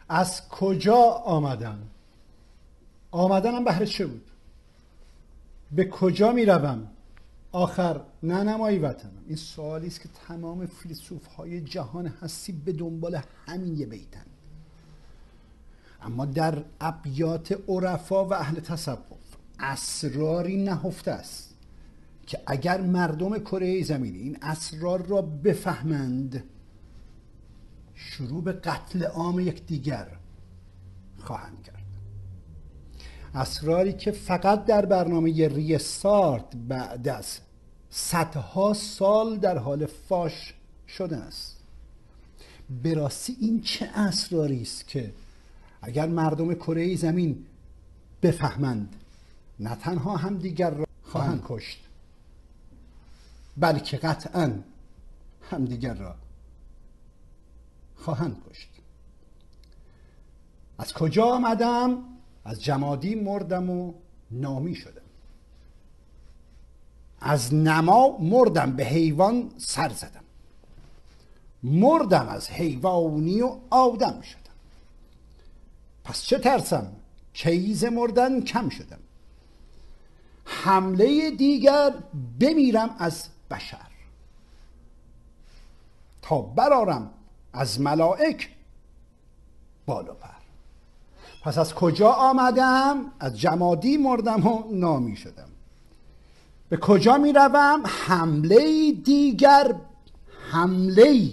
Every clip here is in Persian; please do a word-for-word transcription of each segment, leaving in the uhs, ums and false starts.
از کجا آمدم؟ آمدنم بهر چه بود؟ به کجا می روم؟ آخر نه نمایی وطنم. این سوالی است که تمام فیلسوف های جهان هستی به دنبال همین یه بیتن. اما در ابیات عرفا و اهل تصوف اسراری نهفته است که اگر مردم کره زمینی این اسرار را بفهمند شروع به قتل عام یکدیگر خواهند کرد. اسراری که فقط در برنامه ریستارت بعد از صدها سال در حال فاش شده است. به راستی این چه اسراری است که اگر مردم کره زمین بفهمند نه تنها هم دیگر را خواهند کشت بلکه قطعاً هم دیگر را خواهند کشت. از کجا آمدم؟ از جمادی مردم و نامی شدم. از نما مردم به حیوان سر زدم. مردم از حیوانی و آدم شدم. پس چه ترسم؟ کیز مردن کم شدم. حمله دیگر بمیرم از بشر تا برارم از ملائک بال و پر. پس از کجا آمدم؟ از جمادی مردم و نامی شدم. به کجا می روم؟ حمله دیگر حمله.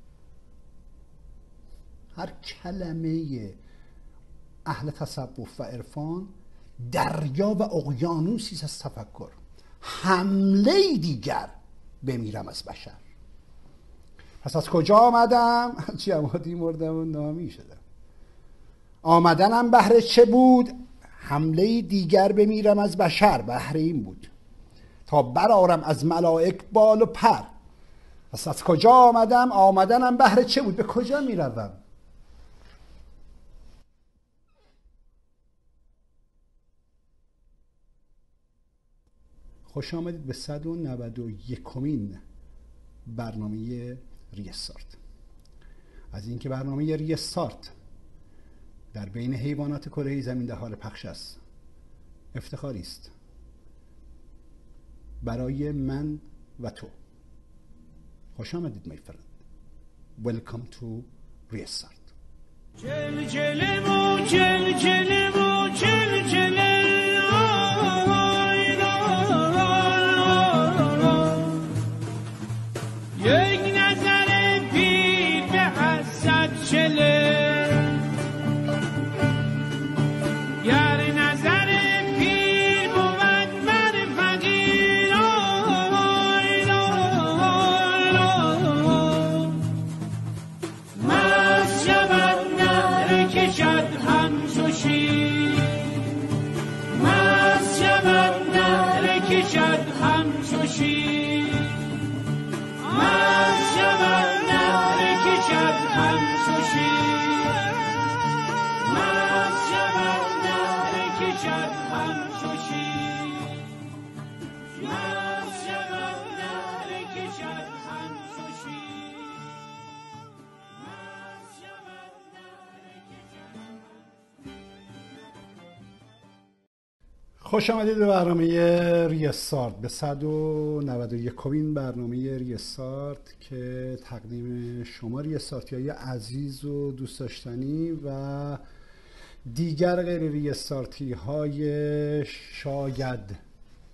هر کلمه اهل تصوف و عرفان دریا و اقیانوسی از تفکر. حمله دیگر بمیرم از بشر. پس از کجا آمدم؟ از جمادی مردم و نامی شدم. آمدنم بهر چه بود؟ حمله دیگر بمیرم از بشر. بهر این بود تا برارم از ملائک بال و پر. پس از کجا آمدم؟ آمدنم بهر چه بود؟ به کجا می روم؟ خوش آمدید به صد و نود و یکمین برنامه ریستارت. از اینکه برنامه ریستارت در بین حیوانات کره زمین در حال پخش است افتخاری است برای من و تو. خوش آمدید my friend. Welcome to Restart. جل جل و جل جل و جل جل یک نظر پیر به حسد چله گر نظر پیر بود بر فقیر مست شود نهر کشد همچو شیر مست شود نهر کشد همچو شیر مست شود نهر کشد همچو شیر مست شود نهر کشد همچو شیر مست شود نهر کشد همچو شیر مست شود نهر کشد. خوش آمدید به برنامه ریستارت، به صد و نود و یکمین برنامه ریستارت که تقدیم شما ریستارتی های عزیز و دوست داشتنی و دیگر غیر ریستارتی های شاید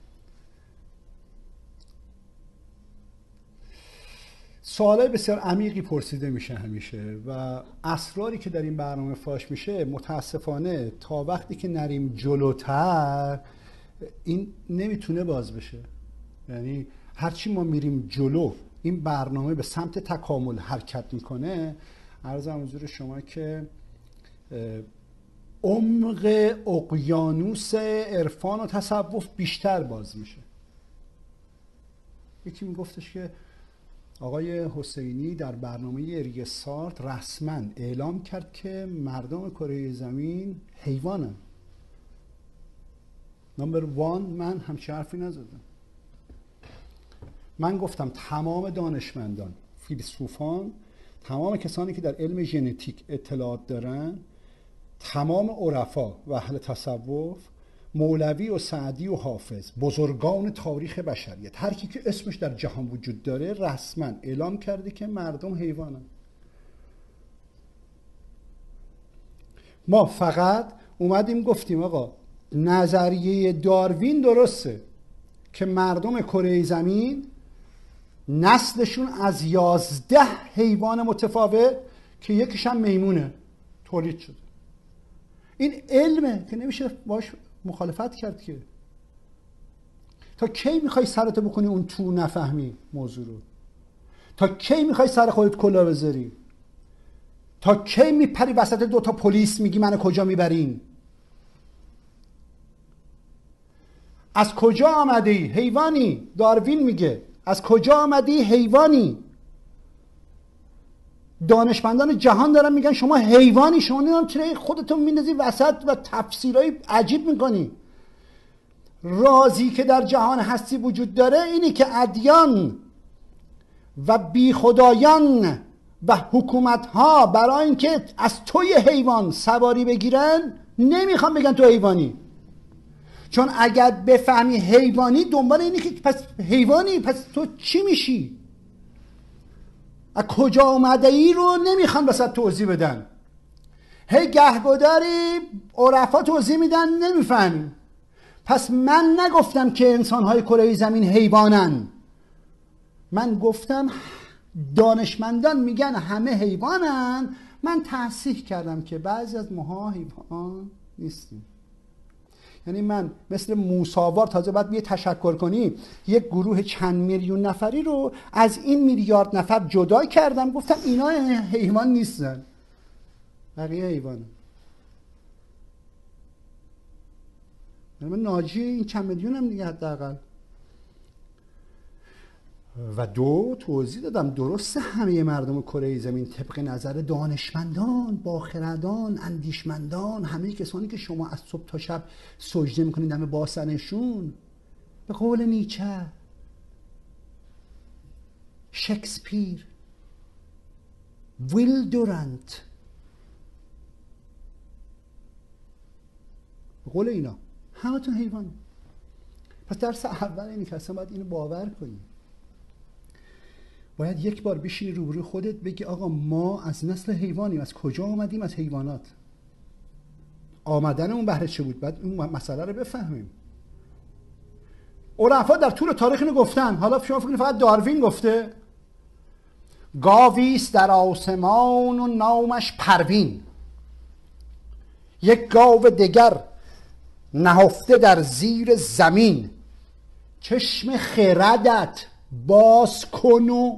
سوالای بسیار عمیقی پرسیده میشه همیشه و اسراری که در این برنامه فاش میشه متاسفانه تا وقتی که نریم جلوتر این نمیتونه باز بشه. یعنی هرچی ما میریم جلو این برنامه به سمت تکامل حرکت میکنه. عرضم حضور شما که عمق اقیانوس عرفان و تصوف بیشتر باز میشه. یکی میگفتش که آقای حسینی در برنامه ریستارت رسما اعلام کرد که مردم کره زمین حیوانن. نمبر وان من همچه حرفی نزدم. من گفتم تمام دانشمندان، فیلسوفان تمام کسانی که در علم ژنتیک اطلاعات دارن، تمام عرفا و اهل تصوف، مولوی و سعدی و حافظ، بزرگان تاریخ بشریت، هر کی که اسمش در جهان وجود داره رسما اعلام کرده که مردم حیوانن. ما فقط اومدیم گفتیم آقا نظریه داروین درسته که مردم کره زمین نسلشون از یازده حیوان متفاوت که یکیش هم میمونه تولید شده. این علمه که نمیشه باش مخالفت کرد که. تا کی میخوای سرتو بکنی اون تو نفهمی موضوع رو؟ تا کی میخوای سر خودت کلاه بذاری؟ تا کی میپری وسط دوتا پلیس میگی منو کجا میبرین؟ از کجا آمده ای؟ حیوانی. داروین میگه از کجا آمدی؟ حیوانی. دانشمندان جهان دارن میگن شما حیوانی. شما نمیدونم چرا خودتون میندازی وسط و تفسیرهای عجیب میکنی. رازی که در جهان هستی وجود داره اینی که ادیان و بی خدایان و حکومت ها برای اینکه از توی حیوان سواری بگیرن نمیخوان بگن تو حیوانی. چون اگر بفهمی حیوانی دنبال اینی که پس حیوانی پس تو چی میشی؟ از کجا آمده ای رو نمیخوان بسید توضیح بدن. هی گهگداری عرفا توضیح میدن نمیفهمیم. پس من نگفتم که انسانهای کره زمین حیوانن. من گفتم دانشمندان میگن همه حیوانن. من تصحیح کردم که بعضی از ماها حیوان نیستیم. یعنی من مثل موساوار تازه باید بیه تشکر کنی یک گروه چند میلیون نفری رو از این میلیارد نفر جدا کردم، گفتم اینا حیوان نیستن، بقیه حیوانه. من ناجی این چند میلیون هم دیگه حداقل. و دو توضیح دادم درسته همه مردم کره زمین طبق نظر دانشمندان، باخردان، اندیشمندان، همه کسانی که شما از صبح تا شب سجده میکنید دم باسنشون، به قول نیچه، شکسپیر، ویل دورانت، به قول اینا همتون حیوان. پس درس اول اینه که اصلا باید اینو باور کنیم. باید یک بار بشینی روبروی خودت بگی آقا ما از نسل حیوانیم. از کجا آمدیم؟ از حیوانات. آمدنمون بهره چه بود؟ باید اون مسئله رو بفهمیم. عرفا در طول تاریخ اینو گفتن. حالا شما فکر فقط داروین گفته؟ گاویست در آسمان و نامش پروین، یک گاو دگر نهفته در زیر زمین، چشم خردت باز کن و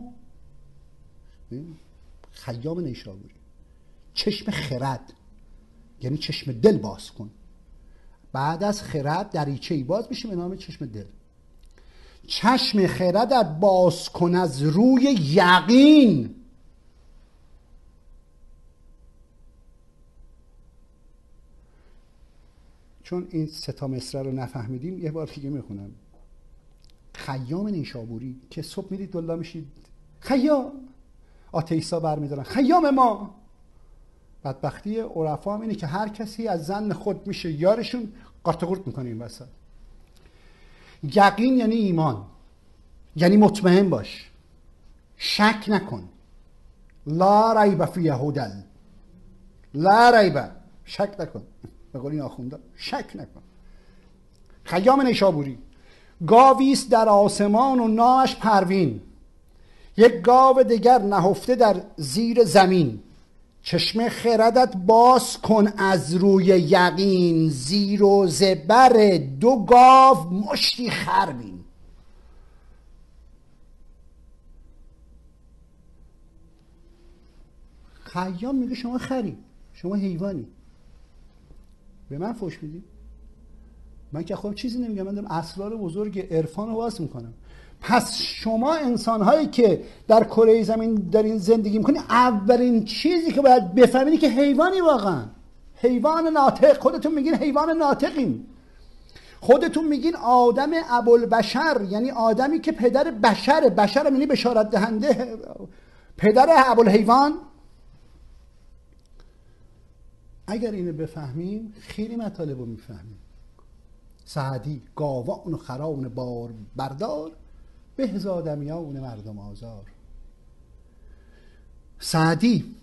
خیام نیشابوری. چشم خرد یعنی چشم دل باز کن. بعد از خرد دریچه‌ای باز میشه به نام چشم دل. چشم خردت باز کن از روی یقین. چون این سه تا مصرع رو نفهمیدیم یه بار دیگه میخونم. خیام نیشابوری که صبح میرید دلا میشید خیام، آتئیستا برمیدارن خیام ما. بدبختی عرفا هم اینه که هر کسی از زن خود میشه یارشون قارت قورت میکنه این وسط. یقین یعنی ایمان، یعنی مطمئن باش، شک نکن. لا ریب فی هدل، لا ریب، شک نکن. به قول این آخوندا شک نکن. خیام نیشابوری. گاویست در آسمان و نامش پروین، یک گاو دیگر نهفته در زیر زمین، چشم خردت باز کن از روی یقین، زیر و زبر دو گاو مشتی خربین. خیام میگه شما خری، شما حیوانی، به من فوش میدی؟ من که خب چیزی نمیگم، من دارم اسرار بزرگ عرفان رو واسه میکنم. پس شما انسان‌هایی که در کره زمین دارین زندگی میکنین، اولین چیزی که باید بفهمید که حیوانی، واقعا حیوان ناطق. خودتون میگین حیوان ناطقیم، خودتون میگین آدم ابوالبشر، یعنی آدمی که پدر بشره. بشر یعنی بشارت دهنده، پدر ابوالحیوان. اگر اینو بفهمیم خیلی مطالب رو میفهمیم. سعدی گاوان و خران بار بردار، به زادمیان مردم آزار. سعدی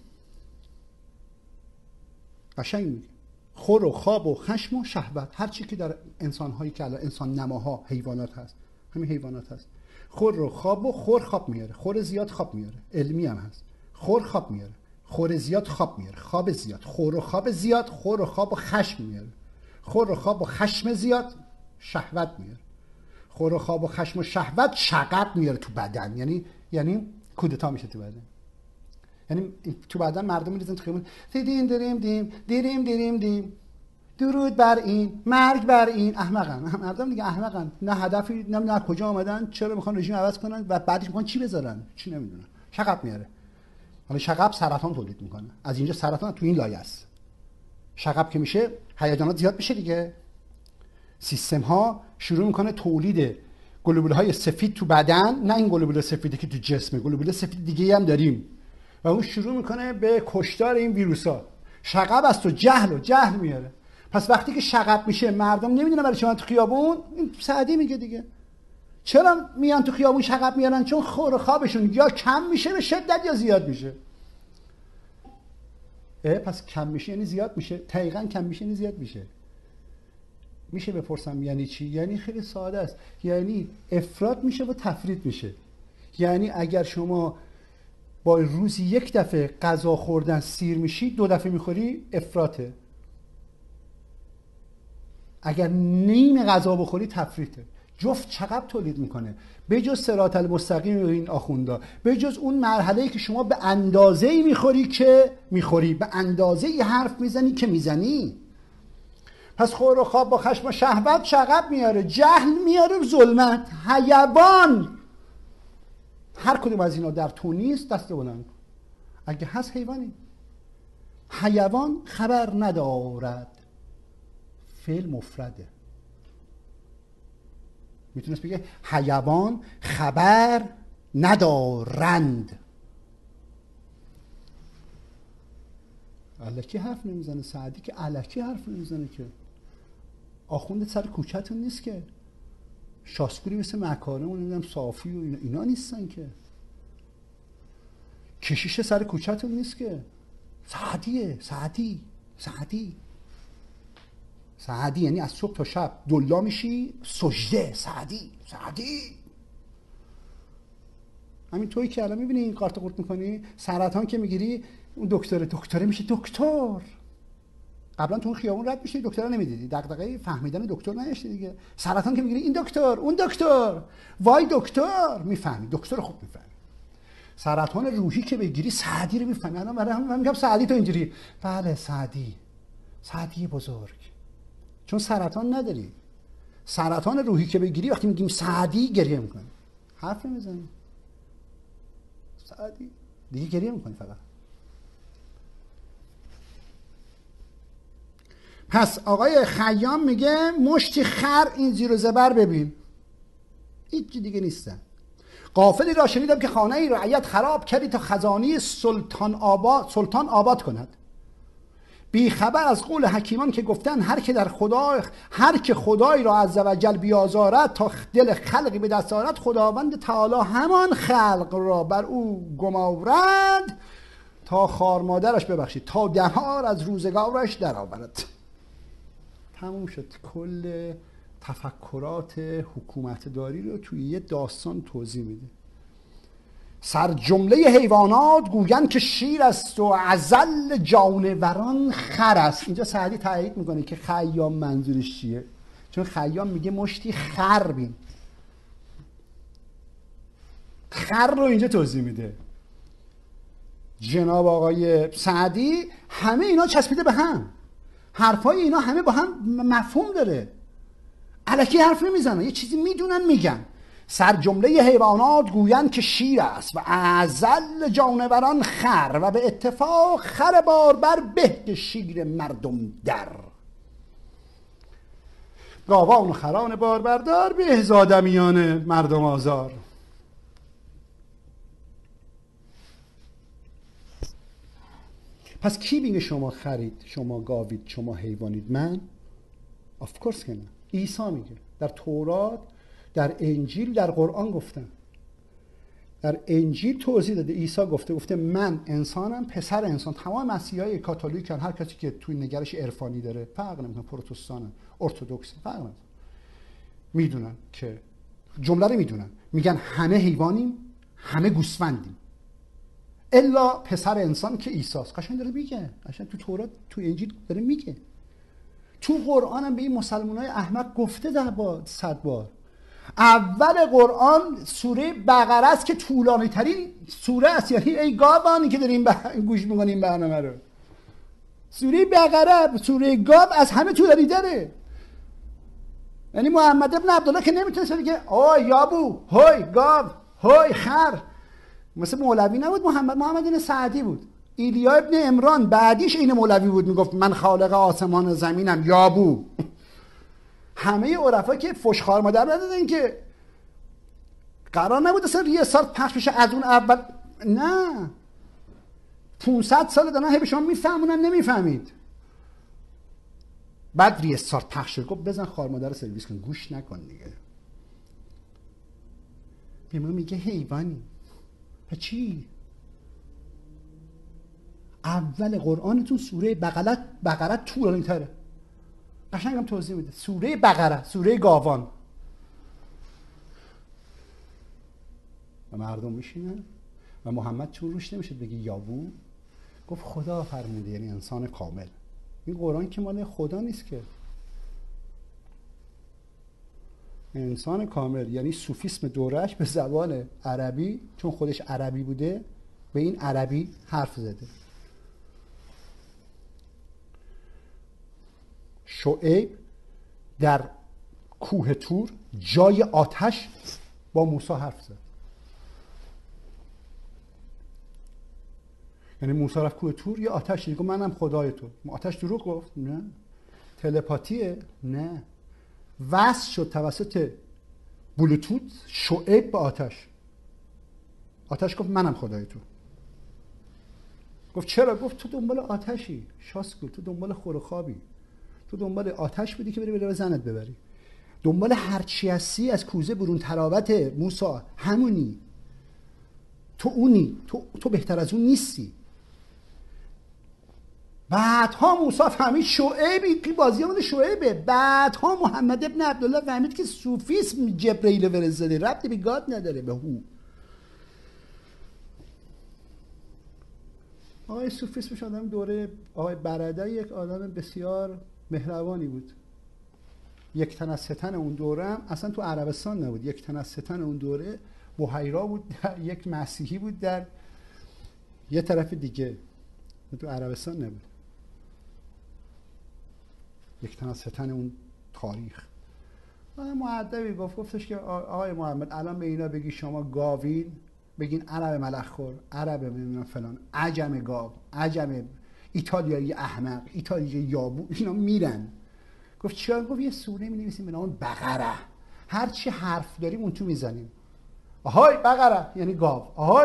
قشنگ میگه خور و خواب و خشم و شهوت، هر چی که در انسان‌هایی که الان انسان نماها حیوانات هست، همین حیوانات هست. خور و خواب و خور خواب میاره، خور زیاد خواب میاره، علمی هم هست. خور خواب میاره، خور زیاد خواب میاره، خواب زیاد، خور و خواب زیاد، خور و خواب و خشم میاره، خور و خواب و خشم زیاد شهوت میاره، خور و خواب و خشم و شهوت شغب میاره تو بدن، یعنی یعنی کودتا میشه تو بدن. یعنی تو بدن مردم میریزن تو خیابون دیدیم دریم دیم دیریم دیریم دیم درود بر این مرگ بر این. احمقن مردم دیگه، احمقن، نه هدفی نه نه کجا آمدن، چرا میخوان رژیم عوض کنن و بعدش میخوان چی بذارن، چی نمیدونن، شغب میاره. حالا شغب سرطان تولید میکنه، از اینجا سرطان تو این لایه است. شغب که میشه هیجانات زیاد میشه دیگه، سیستم ها شروع میکنه تولید گلوبول های سفید تو بدن، نه این گلوبول سفیدی که تو جسمه، گلوبول سفید دیگه هم داریم و اون شروع میکنه به کشتار این ویروس ها. شغب است و جهل و جهل میاره. پس وقتی که شغب میشه مردم نمیدونن برای چی من تو خیابون، این سعدی میگه دیگه چرا میان تو خیابون شغب میارن؟ چون خور و خوابشون یا کم میشه به شدت یا زیاد میشه. اه پس کم میشه یعنی زیاد میشه، دقیقاً کم میشه یعنی زیاد میشه. میشه بپرسم یعنی چی؟ یعنی خیلی ساده است، یعنی افراط میشه و تفریط میشه. یعنی اگر شما با روزی یک دفعه غذا خوردن سیر میشی، دو دفعه میخوری افراطه. اگر نیم غذا بخوری تفریطه. جفت چقدر تولید میکنه، به جز صراط المستقیم این آخوندا، به جز اون مرحله‌ای که شما به اندازه‌ای میخوری که میخوری، به اندازه‌ای حرف میزنی که میزنی. پس خور و خواب با خشم و شهوت شغب میاره، جهل میاره، ظلمت، حیوان. هر کدوم از اینا در تو نیست دست بلند. اگه هست حیوانی. حیوان خبر ندارد، فعل مفرده. میتونست بگه حیوان خبر ندارند. الکی حرف نمیزنه سعدی، که الکی حرف نمیزنه که. آخوند سر کوچه‌تون نیست که. شاسکوری مثل مکارم و نمیدونم صافی و اینا, اینا نیستن که. کشیش سر کوچه‌تون نیست که. سعدیه، سعدی سعدی سعدی یعنی از صبح تا شب دلا میشی سجده. سعدی سعدی همین تویی که الان میبینی این قارت قورت میکنی، سرطان که میگیری اون دکتره دکتره میشه دکتر. قبلا تو اون خیابون رد میشی دکتر نمیدیدی، دغدغه فهمیدن دکتر نداشتی دیگه. سرطان که میگیری این دکتر اون دکتر وای دکتر میفهمی، دکتر خوب میفهمی. سرطان روحی که بگیری سعدی رو میفهمی. الان برای من میگم سعدی تو اینجوری، بله سعدی سعدی بزرگ، چون سرطان نداری. سرطان روحی که بگیری وقتی میگیم سعدی گریه میکنی، حرف نمیزنی، سعدی دیگه گریه میکنی فقط. پس آقای خیام میگه مشتی خر این زیر و زبر ببین، هیچ دیگه نیستن. غافلی را شنیدم که خانه ای رعیت خراب کردی تا خزانه سلطان آباد سلطان آباد کند. بی خبر از قول حکیمان که گفتن هر که در خدا هر که خدای را عزوجل بیازارد تا دل خلقی به دست آرد، خداوند تعالی همان خلق را بر او گمارد تا خار مادرش ببخشید تا دهار از روزگارش در آورد. تموم شد. کل تفکرات حکومت داری رو توی یه داستان توضیح میده. سر جمله حیوانات گویند که شیر است و ازل جانوران خر است. اینجا سعدی تایید میکنه که خیام منظورش چیه، چون خیام میگه مشتی خر بین. خر رو اینجا توضیح میده. جناب آقای سعدی همه اینا چسبیده به هم، حرفای اینا همه با هم مفهوم داره، الکی حرف نمیزنن، یه چیزی میدونن میگن. سر جمله حیوانات گویند که شیر است و ازل جانوران خر و به اتفاق خر باربر به که شیر مردم در. گاوان و خران باربردار به زادمیان مردم آزار. پس کی میگه شما خرید، شما گاوید، شما حیوانید؟ من؟ آف کورس که نه. عیسی میگه در تورات، در انجیل، در قرآن گفتن. در انجیل توضیح داده، عیسی گفته گفته من انسانم، پسر انسان. تمام مسیحای کاتولیکن، هر کسی که توی نگرش عرفانی داره، فرق نمیکنه، پروتستانن، ارتدوکس، فرق نمیکنه، میدونن که جمله رو میدونن، میگن همه حیوانیم، همه گوسفندیم الا پسر انسان که عیسی است. قشنگ داره میگه، قشنگ تو تورات، تو انجیل داره میگه. تو قرآن هم به این مسلمانای احمق گفته ده بار، صد بار. اول قرآن سوره بقره است که طولانی ترین سوره است. یعنی ای گاوانی که داریم بح... گوش میکنیم برنامه رو، سوره بقره، سوره گاو از همه طولانی تره. یعنی محمد ابن عبدالله که نمیتونه بگه آی یابو، هوی گاو، هوی خر. مثل مولوی نبود محمد، محمد این سعدی بود. ایلیا ابن عمران بعدیش این مولوی بود، میگفت من خالق آسمان و زمینم یابو. همه عرفا که فشخار مادر ندادن که قرار نبود اصلا یه سال پخش بشه از اون اول. نه، پونصد سال دارن هی به شما میفهمونن نمیفهمید. بعد ریستارت پخش شد، گفت بزن خار مادر سرویس کن، گوش نکن دیگه. به ما میگه حیوانی. پس چی؟ اول قرآنتون سوره بقره، بقره طولانی تره. قشنگ هم توضیح میده. سوره بقره، سوره گاوان. و مردم میشینن و محمد چون روش نمیشه بگی یابو، گفت خدا فرموده، یعنی انسان کامل. این قرآن که مال خدا نیست که. انسان کامل یعنی سوفیسم دورش به زبان عربی، چون خودش عربی بوده، به این عربی حرف زده. شعیب در کوه تور جای آتش با موسی حرف زد. یعنی موسی رفت کوه تور، یه آتش دید، گفت منم خدای تو. آتش دروغ گفت؟ نه. تلپاتیه؟ نه. وصل شد توسط بلوتوت شعیب به آتش. آتش گفت منم خدای تو. گفت چرا؟ گفت تو دنبال آتشی شاسکو، تو دنبال خور و خوابی، تو دنبال آتش بودی که بری بری زنت ببری، دنبال هرچی هستی از کوزه برون تراوت موسی، همونی، تو اونی، تو, تو بهتر از اون نیستی. بعدها موسی فهمید شعیبی که بازی همونه شعیبه. بعدها محمد ابن عبدالله فهمید که صوفیسم جبرئیل فرستاده، ربطی به گاد نداره، به هو. آقای صوفیسمش آدم دوره آقای برده یک آدم بسیار مهربانی بود. یک تن از ستن اون دوره هم اصلا تو عربستان نبود، یک تن از ستن اون دوره بحیرا بود، در یک مسیحی بود در یه طرف دیگه، تو عربستان نبود. یک تن از ستن اون تاریخ. مؤدبی گفت، گفتش که آقای محمد الان به اینا بگی شما گاوین، بگین عرب ملخور، عرب نمیدونم فلان، عجم گاو، عجم ایتالیایی احمق، ایتالیایی یابو، اینا میرن. گفت چرا؟ گفت یه سوره می‌نویسیم به نام بقره، هر چی حرف داریم اون تو میزنیم. آهای بقره یعنی گاو، آهای.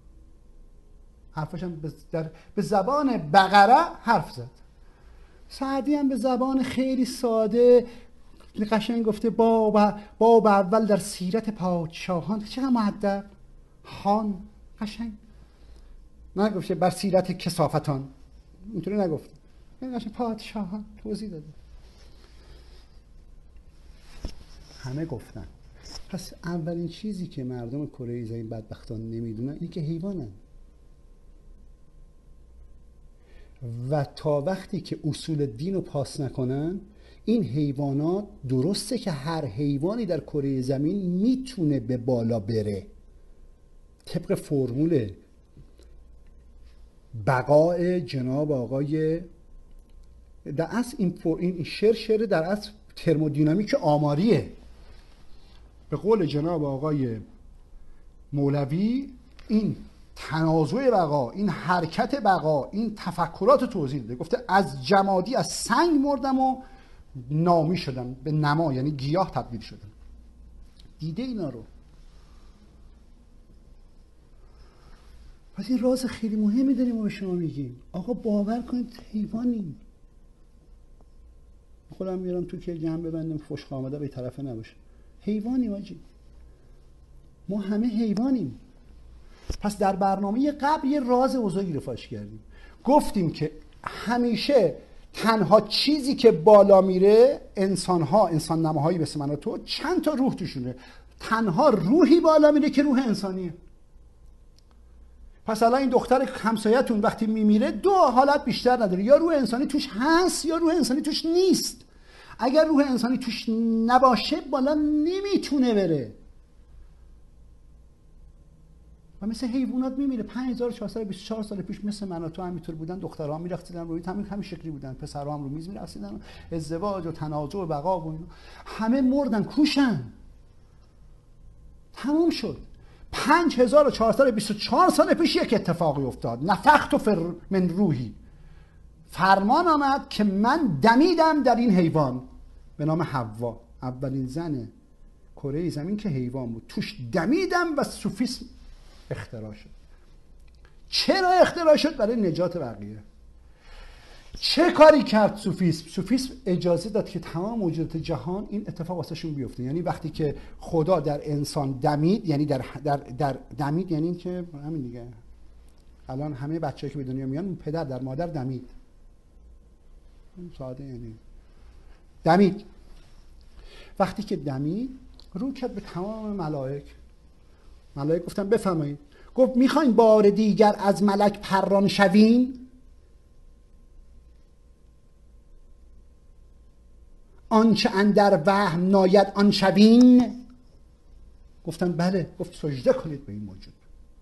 حرفش هم در به زبان بقره حرف زد. سعدی هم به زبان خیلی ساده قشنگ گفته باب باب اول در سیرت پادشاهان. چقدر مؤدب، خان، قشنگ نگفته بر سیرت کثافتان، اینطوری نگفته، این قشنگ پادشاهان توضیح داده. همه گفتن. پس اولین چیزی که مردم کره زمین بدبختان نمیدونن اینه که حیوانن. و تا وقتی که اصول دین رو پاس نکنن، این حیوانات، درسته که هر حیوانی در کره زمین میتونه به بالا بره طبق فرمول بقای جناب آقای، در اصل این, این شعر شعر در اصل ترمودینامیک آماریه. به قول جناب آقای مولوی این تنازع بقا، این حرکت بقا، این تفکرات توضیح داده. گفته از جمادی، از سنگ مردم و نامی شدم، به نما یعنی گیاه تبدیل شدم. دیده اینا رو. پس این راز خیلی مهمی داریم ما به شما میگیم. آقا باور کنید حیوانیم. خودم میرم تو که جمع ببندم فشق آمده به طرفه نباشه. حیوانیم آجی. ما همه حیوانیم. پس در برنامه قبل یه راز بزرگی رو فاش کردیم. گفتیم که همیشه تنها چیزی که بالا میره انسان ها، انسان نماهایی مثل من و تو، چند تا روح توشونه. تنها روحی بالا میره که روح انسانیه. پس الان این دختر همسایتون وقتی میمیره دو حالت بیشتر نداره، یا روح انسانی توش هست یا روح انسانی توش نیست. اگر روح انسانی توش نباشه بالا نمیتونه بره و مثل حیوانات میمیره. پنج هزار و چهارصد و بیست و چهار سال پیش مثل من و تو همینطور بودن، دخترها میرقصیدن روی همین همین شکلی بودن، پسرها هم رو میز میرقصیدن، ازدواج و تنازع و بقا و اینا. همه مردن، کوشن، تموم شد. پنج هزار و چهارصد و بیست و چهار سال پیش یک اتفاقی افتاد. نفخت فر من روحی، فرمان آمد که من دمیدم در این حیوان به نام حوا، اولین زن کره زمین که حیوان بود، توش دمیدم و سوفیسم اختراع شد. چرا اختراع شد؟ برای نجات بقیه. چه کاری کرد سوفیسم؟ سوفیسم اجازه داد که تمام موجودات جهان این اتفاق واسهشون بیفته. یعنی وقتی که خدا در انسان دمید، یعنی در در در دمید یعنی این که همین دیگه، الان همه بچه‌ای که به دنیا میان پدر در مادر دمید، ساده یعنی دمید. وقتی که دمید رو کرد به تمام ملائک. ملائک گفتن بفرمایید. گفت میخواین بار دیگر از ملک پران شوین؟ آنچه اندر وهم ناید آن شوین؟ گفتن بله. گفت سجده کنید به این موجود.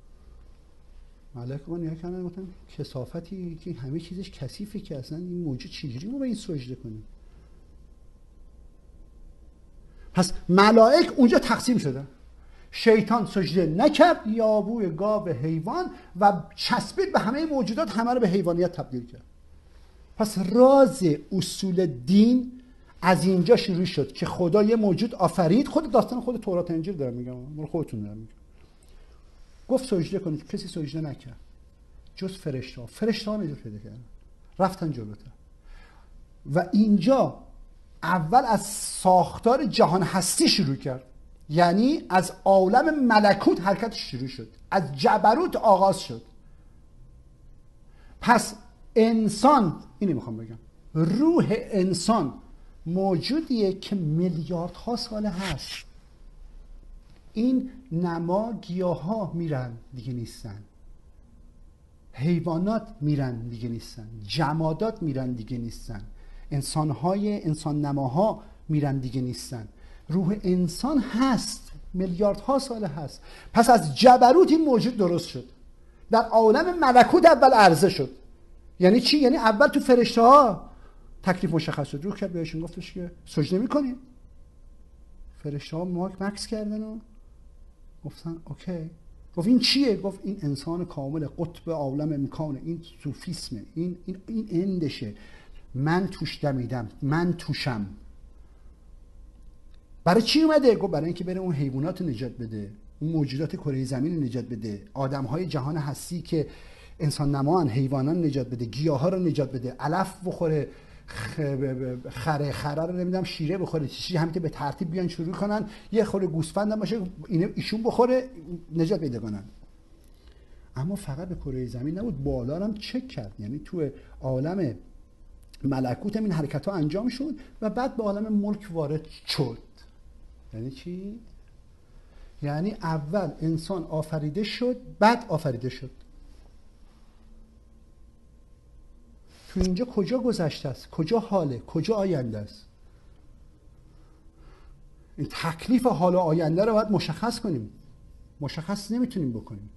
ملائک ما نگاه کردن گفتن کثافتی که همه چیزش کثیفه که اصلا این موجود چجوری ما به این سجده کنیم؟ پس ملائک اونجا تقسیم شدن. شیطان سجده نکرد، یابوی گاو حیوان و چسبید به همه موجودات، همه رو به حیوانیت تبدیل کرد. پس راز اصول دین از اینجا شروع شد که خدا یه موجود آفرید. خود داستان خود تورات انجیل دارم میگم، مال خودتون دارم میگم. گفت سجده کنید، کسی سجده نکرد جز فرشته ها. فرشته ها نجات پیدا کردن، رفتن جلوتر. و اینجا اول از ساختار جهان هستی شروع کرد. یعنی از عالم ملکوت حرکتش شروع شد، از جبروت آغاز شد. پس انسان، اینی میخوام بگم، روح انسان موجودیه که میلیاردها سال هست. این نما گیاها میرن دیگه نیستن، حیوانات میرن دیگه نیستن، جمادات میرن دیگه نیستن، انسانهای انسان نماها میرن دیگه نیستن. روح انسان هست، میلیاردها سال هست. پس از جبروت این موجود درست شد، در عالم ملکوت اول عرضه شد. یعنی چی؟ یعنی اول تو فرشته ها تکلیف مشخص شد. روح کرد بهشون گفتش که سجده میکنیم. فرشته ها ماک مکس کردن و گفتن اوکی. گفت این چیه؟ گفت این انسان کامل، قطب عالم امکانه، این صوفیسمه، این این این اندشه، من توش دمیدم، من توشم. برای چی اومده؟ گفت برای اینکه بره اون حیوانات رو نجات بده، اون موجودات کره زمین رو نجات بده، آدم‌های جهان هستی که انسان نمان، حیوانان نجات بده، گیاها رو نجات بده، علف بخوره، خره خره رو نمیدونم شیره بخوره، چیزی همین به ترتیب بیان شروع کنن، یه خوره گوسفند هم باشه اینه ایشون بخوره، نجات پیدا کنن. اما فقط به کره زمین نبود، بالا هم چک کرد. یعنی تو عالم ملکوت این حرکت ها انجام شد و بعد به عالم ملک وارد شد. یعنی چی؟ یعنی اول انسان آفریده شد، بعد آفریده شد. تو اینجا کجا گذشته است، کجا حاله، کجا آینده است؟ این تکلیف حال و آینده رو باید مشخص کنیم. مشخص نمیتونیم بکنیم.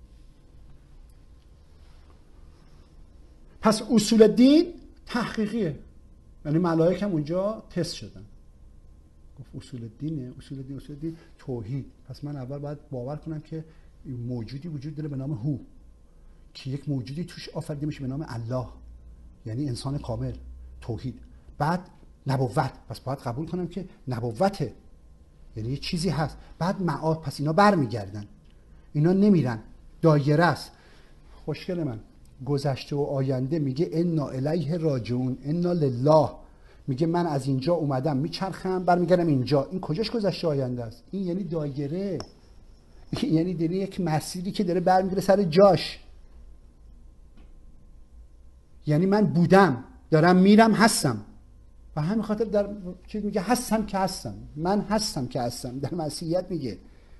پس اصول دین تحقیقیه. یعنی ملائک هم اونجا تست شدن. گفت اصول دینه، اصول دین، اصول دین توحید. پس من اول باید باور کنم که موجودی وجود داره به نام هو، که یک موجودی توش آفریده میشه به نام الله، یعنی انسان کامل، توحید. بعد نبوت، پس باید قبول کنم که نبوته، یعنی یه چیزی هست. بعد معاد، پس اینا برمیگردن، اینا نمیرن، دایره است. خوشگل من، گذشته و آینده میگه انا الیه راجعون، انا لله، میگه من از اینجا اومدم میچرخم برمیگردم اینجا. این کجاش گذشته آینده است؟ این یعنی دایره، این یعنی داره یک مسیری که داره برمیگره سر جاش. یعنی من بودم، دارم میرم، هستم. و همین خاطر در چیز میگه هستم که هستم، من هستم که هستم، در مسیحیت میگه.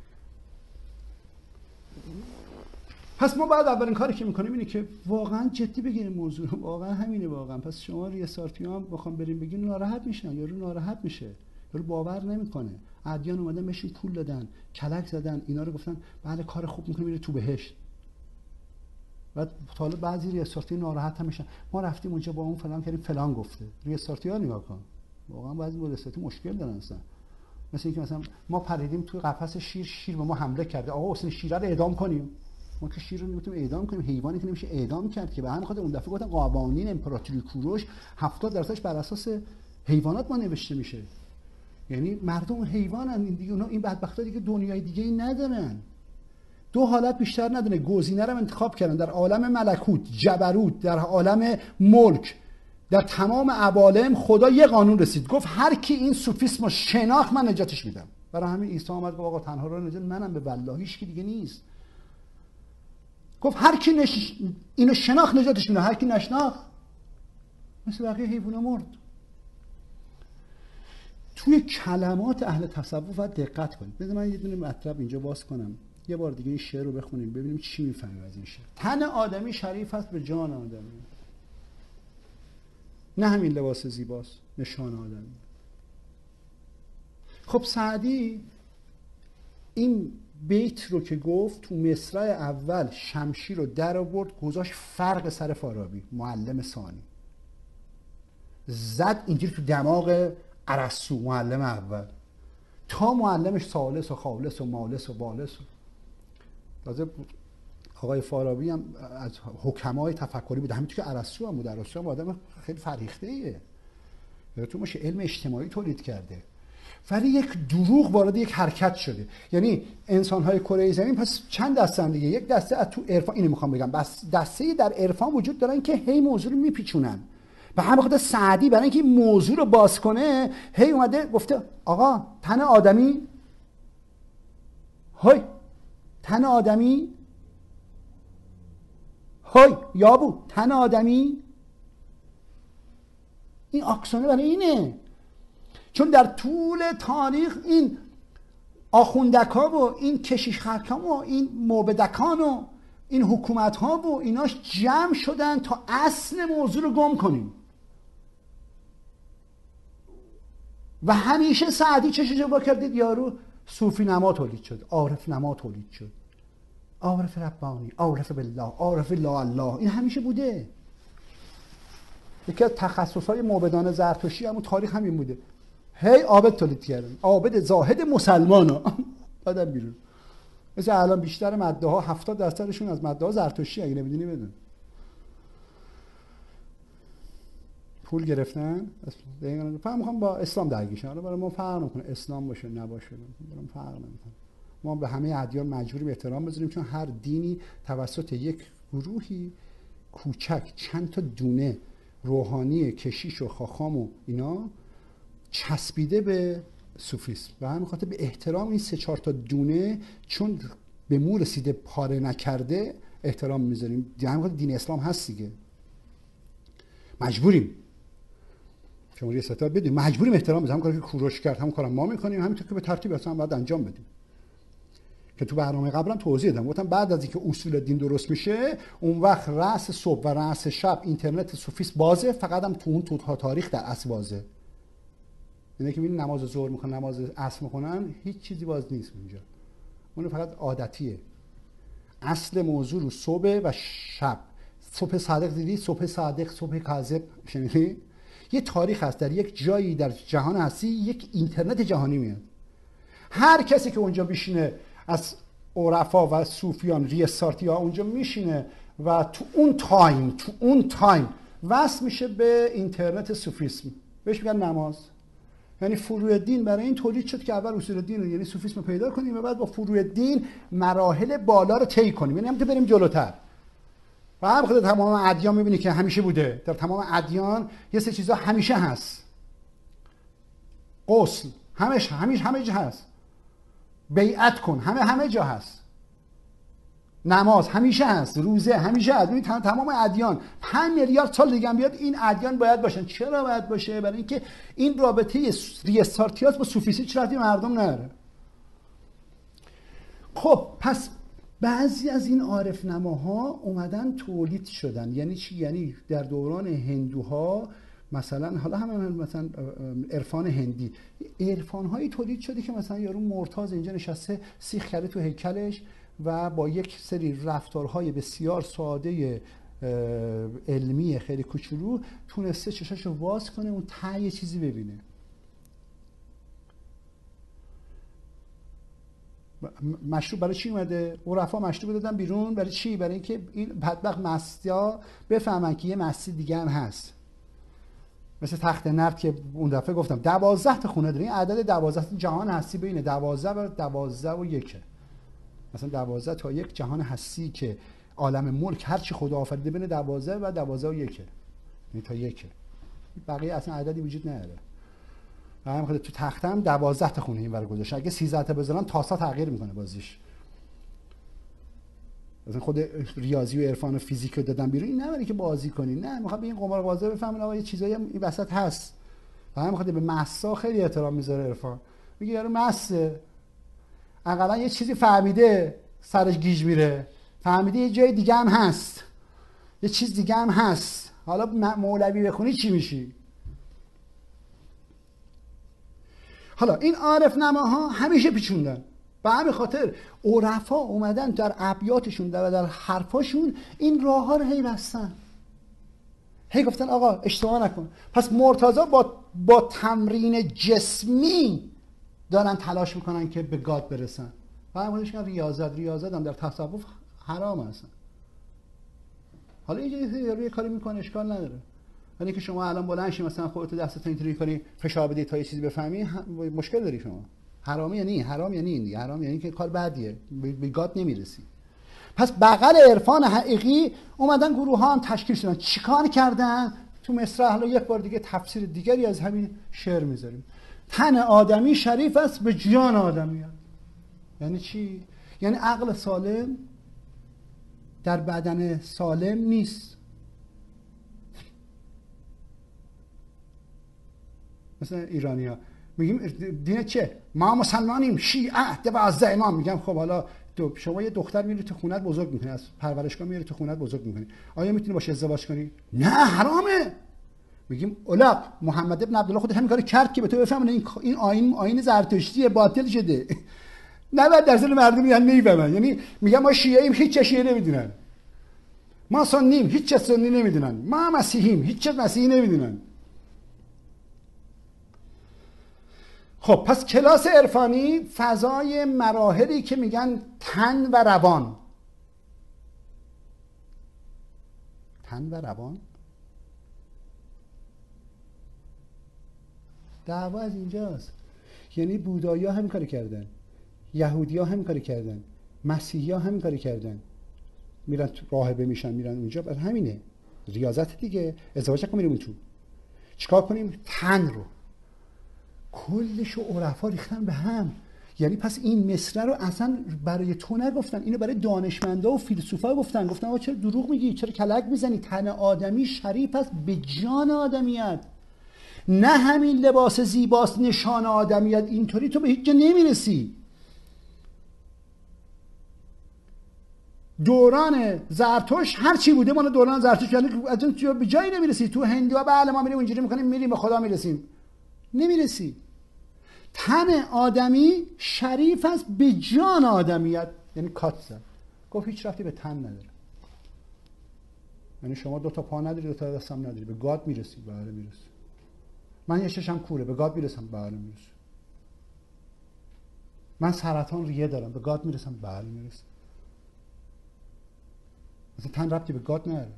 پس ما بعد اولین کاری که میکنیم اینه که واقعا جدی بگیریم موضوع، واقعا همینه واقعا. پس شما ریسارتی هم بخوام بریم بگین ناراحت میشن، یارو ناراحت میشه، یارو باور نمیکنه. ادیان اومدن بهشون پول دادن، کلک زدن، اینا رو گفتن بله کار خوب میکنه میره تو بهشت. بعد حالا بعضی ریسارتی ناراحت هم میشن، ما رفتیم اونجا با اون فلان کردیم فلان گفته. ریسارتی ها نگاه کن، واقعا بعضی ریسارتی مشکل دارن اصلا. مثل اینکه مثلا ما پریدیم توی قفس شیر، شیر به ما حمله کرده، آقا اصلا شیر رو اعدام کنیم. ما که شیر رو نمیتونیم اعدام کنیم، حیوانی که نمیشه اعدام کرد که. به همین خاطر اون دفعه گفتن قوانین امپراتوری کوروش هفتاد درصدش بر اساس حیوانات ما نوشته میشه. یعنی مردم حیوانن این دیگه، اونا این بدبختا دیگه دنیای دیگه ای ندارن. دو حالت بیشتر نداره، گزینه رو انتخاب کردن در عالم ملکوت، جبروت، در عالم ملک، در تمام عوالم خدا یه قانون رسید، گفت هر کی این سوفیسم رو شناخت من نجاتش میدم. برای همین عیسی اومد گفت آقا تنها راه نجات منم، به والله هیچ کی دیگه نیست. گفت هر کی نش... اینو شناخت نجاتش میدم، هر کی نشناخت مثل بقیه حیونا مرد. توی کلمات اهل تصوف باید دقت کنید. بذار من یه دونه مطلب اینجا باز کنم، یه بار دیگه این شعر رو بخونیم ببینیم چی میفهمیم از این شعر. تن آدمی شریف است به جان آدمی، نه همین لباس زیباست نشان آدمی. خب سعدی این بیت رو که گفت تو مصرع اول شمشیر رو در آورد گذاشت فرق سر فارابی معلم ثانی، زد اینجوری تو دماغ ارسطو معلم اول تا معلمش ثالث و خالص و مالس و بالس. تازه آقای فارابی هم از حکمای تفکری بود، همینطور که ارسطو هم بود. ارسطو هم آدم خیلی فرهیخته ایه، تو باشه علم اجتماعی تولید کرده، ولی یک دروغ وارد یک حرکت شده. یعنی انسان‌های کره زمین پس چند دستن دیگه، یک دسته از تو عرفان، اینو میخوام بگم، بس دسته در عرفان وجود دارن که هی موضوع رو میپیچونن. به همین خاطر سعدی برای اینکه این موضوع رو باز کنه هی اومده گفته آقا تن آدمی، های تن آدمی، های یابو تن آدمی. این آکسونه برای اینه چون در طول تاریخ این آخوندکا و این کشیش خرکان و این موبدکان و این حکومت ها و ایناش جمع شدن تا اصل موضوع رو گم کنیم. و همیشه سعدی چه جواب کردید؟ یارو صوفی نما تولید شد، عارف نما تولید شد، عارف ربانی، عارف بالله، عارف لا الله. این همیشه بوده. یکی از تخصص‌های موبدان زرتشتی همون تاریخ همین بوده، هی عابد تولید کردن، عابد زاهد مسلمانا دادن بیرون. مثل الان بیشتر مدعاها هفتاد درصدشون از مدعا زرتشتی، اگه نمیدونی بدون پول گرفتن. اصلا فهم میخوام با اسلام درگیرشن، حالا برای ما فرق نمیکنه اسلام باشه نباشه، برام فرق نمیکنه. ما به همه ادیان مجبوریم احترام بذاریم چون هر دینی توسط یک گروهی کوچک چند تا دونه روحانی کشیش و خاخام و اینا چسبیده به صوفیسم و همین خاطر به احترام این سه چهار تا دونه چون به مو رسیده پاره نکرده احترام میذاریم. همین خاطر دین اسلام هست دیگه، مجبوریم جمهوری اسلامی بدیم، مجبوریم احترام بذاریم. همون کاری که کوروش کرد همون کارم ما میکنیم، همینطور که به ترتیب اصلا باید انجام بدیم که تو برنامه قبلا توضیح دادم. گفتم بعد از اینکه اصول دین درست میشه اون وقت رأس صبح و رأس شب اینترنت صوفیست بازه، فقط هم تو اون تو تاریخ در اصل بازه. اینه که ببین نماز ظهر میکنن نماز عصر میکنن هیچ چیزی باز نیست اونجا، اون فقط عادتیه. اصل موضوع رو صبح و شب. صبح صادق دیدی؟ صبح صادق، صبح کاذب، شنیدی؟ یه تاریخ هست در یک جایی در جهان هستی یک اینترنت جهانی میاد. هر کسی که اونجا بشینه از عرفا و صوفیان ریسارتی ها اونجا میشینه و تو اون تایم تو اون تایم وصل میشه به اینترنت صوفیسم، بهش میگن نماز. یعنی فروع دین برای این تولید شد که اول اصول دین رو یعنی صوفیسم رو پیدا کنیم و بعد با فروع دین مراحل بالا رو طی کنیم، یعنی هم تو بریم جلوتر. و هم خود تمام ادیان میبینی که همیشه بوده. در تمام ادیان یه سه چیزا همیشه هست. غسل همش همیشه همه جا هست. بیعت کن همه همه جا هست. نماز همیشه هست. روزه همیشه هست. ببین تمام ادیان پنج میلیارد سال دیگه هم بیاد این ادیان باید باشن. چرا باید باشه؟ برای اینکه این رابطه ریستارتیات با سوفیستی چه ربطی مردم نداره. خب پس بعضی از این عارف نماها اومدن تولید شدن. یعنی چی؟ یعنی در دوران هندوها مثلا، حالا همه مثلا عرفان هندی، عرفان هایی تولید شده که مثلا یارو مرتاض اینجا نشسته سیخ کرده تو هیکلش و با یک سری رفتارهای بسیار ساده علمی خیلی کوچولو تونسته چشاشو باز کنه اون ته یه چیزی ببینه. مشروب برای چی اومده؟ عرفا مشروب دادن بیرون برای چی؟ برای اینکه این بدبخت مستیا بفهمن که یه مستی دیگه هم هست. مثل تخت نرد که اون دفعه گفتم دوازده تا خونه داره. این عدد دوازده جهان هستی بینه دوازده و دوازده و یکه. مثلا دوازده تا یک جهان هستی که عالم ملک هر چی خدا آفریده بین دوازده و دوازده و یکه. یعنی تا یکه. بقیه اصلا عددی وجود نداره. و هم خود تو تختم دوازده تا خونه اینور گذاشتن. اگه سیزده تا بذارن تاسا تغییر میکنه بازیش. مثلا خود ریاضی و عرفان و فیزیک رو دادن بیرون. این نمیشه که بازی کنی. نه، میخواد به این قمار بازی بفهمن آقا یه چیزایی این وسط هست. و هم میخواد به مسا خیلی احترام میذاره عرفان. میگه یارو مسه. حداقل یه چیزی فهمیده سرش گیج میره. فهمیده یه جای دیگه هم هست. یه چیز دیگه هم هست. حالا مولوی بخونی چی میشی؟ حالا این عارف نماها همیشه پیچوندن. به همین خاطر عرفا اومدن در ابیاتشون و در حرفاشون این راه ها رو هی بستن. هی گفتن آقا اشتباه نکن. پس مرتضی با با تمرین جسمی دارن تلاش میکنن که به گاد برسن. و همونش که ریاضت ریاضت هم در تصوف حرام هستن. حالا اینجا یه کاری میکنه اشکال نداره. یعنی که شما الان بلند شی مثلا خودت دستت اینطوری کنی فشار بدی تا یه چیزی بفهمی مشکل داری شما. حرامی یعنی حرام یعنی این دیگه. حرام یعنی که کار بدیه. به گاد نمیرسی. پس بغل عرفان حقیقی اومدن گروه ها هم تشکیل شدن. چیکار کردن؟ تو مصر حالا یک بار دیگه تفسیر دیگری از همین شعر میذاریم. تن آدمی شریف است به جان آدمیت. یعنی چی؟ یعنی عقل سالم در بدن سالم نیست. مثلا ایرانی‌ها میگیم دین چه؟ ما مسلمانیم، شیعه دوازده امام. میگم خب حالا تو شما یه دختر میری تو خونت بزرگ میکنی، از پرورشگاه میری تو خونت بزرگ میکنی، آیا میتونی باشه ازدواج کنی؟ نه حرامه. میگیم اولاق محمد ابن عبدالله خود همین کارو کرد که به تو بفهمن این این آیین آیین زرتشتی باطل شده. نود درصد مردم میگن نمیفهمن. یعنی میگم ما شیعه ایم هیچ شیعه نمیدونن، ما سنیم هیچ سنی نمیدونن، ما مسیحیم هیچ مسیحی نمیدونن. خب پس کلاس عرفانی فضای مراحلی که میگن تن و روان. تن و روان دعوا از اینجاست. یعنی بودایی ها همین کاری کردن، یهودی ها همین کاری کردن، مسیحی ها همین کاری کردن. میرن راهبه میشن میرن اونجا. بر همینه ریاضت دیگه. ازدواج نکن میریم اون تو. چیکار کنیم؟ تن رو کلش و عرفا ریختن به هم. یعنی پس این مصرع رو اصلا برای تو نگفتن، اینو برای دانشمندا و فیلسوفا گفتن. گفتن آقا چرا دروغ میگی؟ چرا کلک میزنی؟ تن آدمی شریف است به جان آدمیت. نه همین لباس زیباست نشان آدمیت. اینطوری تو به هیچ جا نمیرسی. دوران زرتشت هر چی بوده مال دوران زرتشت، یعنی از اون به جایی نمیرسی. تو هندی‌ها بله ما میریم اونجوری میکنیم میریم به خدا میرسیم. نمیرسی. تن آدمی شریف است به جان آدمیت. یعنی کات زد. گفت هیچ رفتی به تن نداره. یعنی شما دو تا پا نداری دو تا دست هم نداری، به گاد میرسی. بله میرسی. من یه چشم کوره، به گاد میرسم. بله میرسی. من سرطان ریه دارم، به گاد میرسم. بله میرسی. مثلا تن ربطی به گاد نداره.